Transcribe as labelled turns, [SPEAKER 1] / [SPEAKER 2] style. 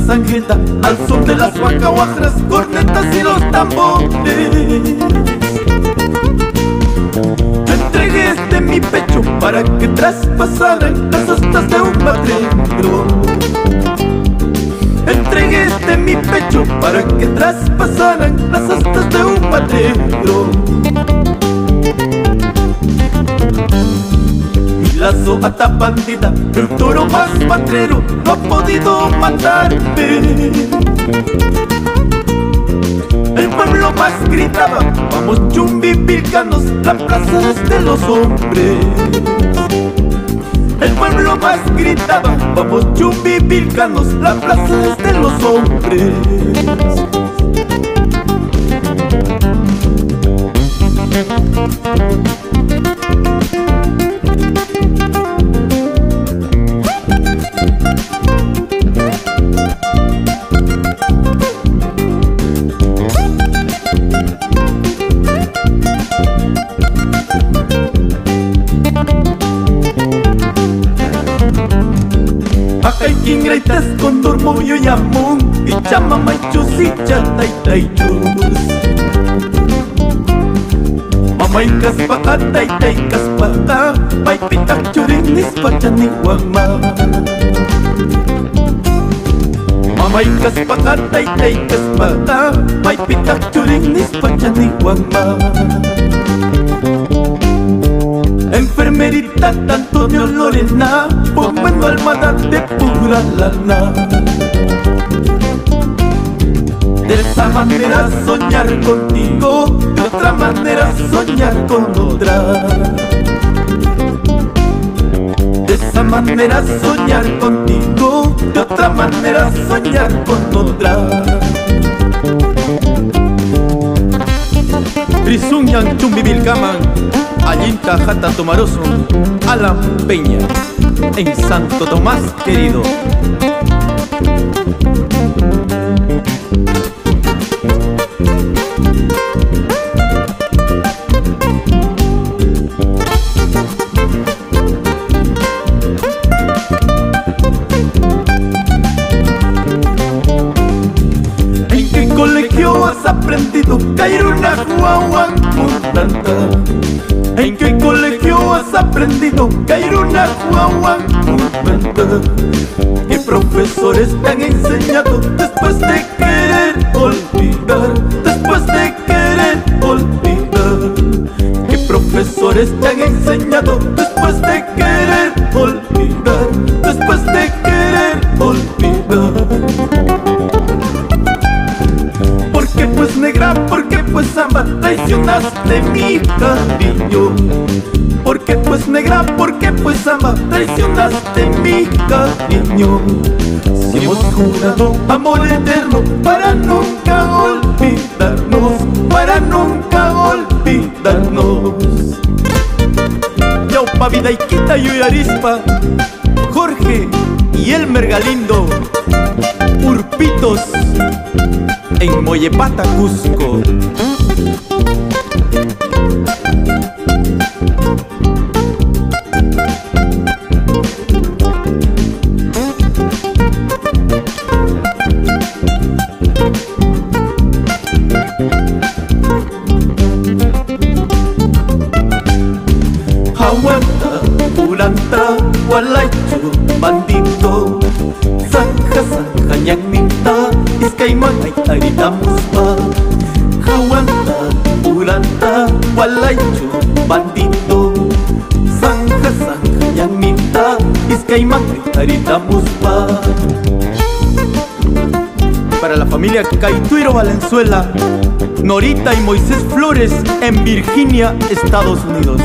[SPEAKER 1] sangrienta al son de las guacaguajras, cornetas y los tambores. Yo entregué mi pecho para que traspasaran las astas de un matrero. Entregué mi pecho para que traspasaran las astas de un matrero. Mi lazo ata bandida, el toro más matrero no ha podido matarme. El pueblo más gritaba, vamos chumbivilcanos, la plaza es de los hombres. El pueblo más gritaba, vamos chumbivilcanos, la plaza es de los hombres. Akaikin graitas condor moyo yamón y chama maichus y chataitaichus. Mamaikas pakataitaikas pata, paipitak churinis pachaniwama. Mamaikas pakataitaikas pata, paipitak churinis pachaniwama. Enfermerita de Antonio Lorena, pomando almohada de pura lana. De esa manera soñar contigo, de otra manera soñar con otra. De esa manera soñar contigo, de otra manera soñar con otra. Trisunyan chumbivilcaman, Allinta Jata Tomaroso, Alan Peña, en Santo Tomás querido. ¿En qué colegio has aprendido caer una guagua mutanta? ¿En qué colegio has aprendido caer una guagua mutanta? ¿Qué profesores te han enseñado después de querer olvidar? Después de querer olvidar. ¿Qué profesores te han enseñado después de querer olvidar? Después de querer olvidar. ¿Por qué pues negra? ¿Por qué pues samba? Traicionaste mi cariño. ¿Por qué pues negra? ¿Por qué pues samba? Traicionaste mi cariño. Si hemos jurado amor eterno para nunca olvidarnos, para nunca olvidarnos. Yaupa Vidaiquita y Arispa, Jorge y Elmer Galindo, Urpitos en Mollepata, Cusco. Aguanta, Uranta, Gualaichu, bandito, Sanja, Sanja, Ñanminta, Izcaimán, Aitarita, Muspa. Aguanta, Uranta, Gualaichu, bandito, Sanja, Sanja, Ñanminta, Izcaimán, Aitarita, Muspa. Para la familia Caituiro Valenzuela, Norita y Moisés Flores en Virginia, Estados Unidos.